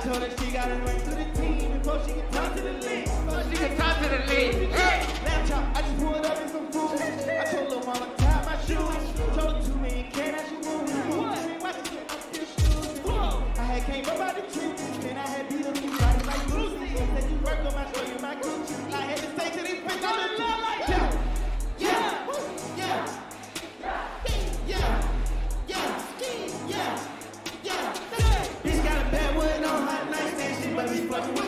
told her she gotta run to the team before she can talk to the league. She can talk to the league. Hey! Lamb chop, I just pulled up in some food. I told her mama tie my shoes. Told her 2 million can I should move. I had came up out the tree, then I had beat up these bodies like Lucy. Said you work on my show, you my Gucci. I had to say to these bitches, I'm in love like that. Yeah. Bitch got a bad one on hot nights and she must be fucking with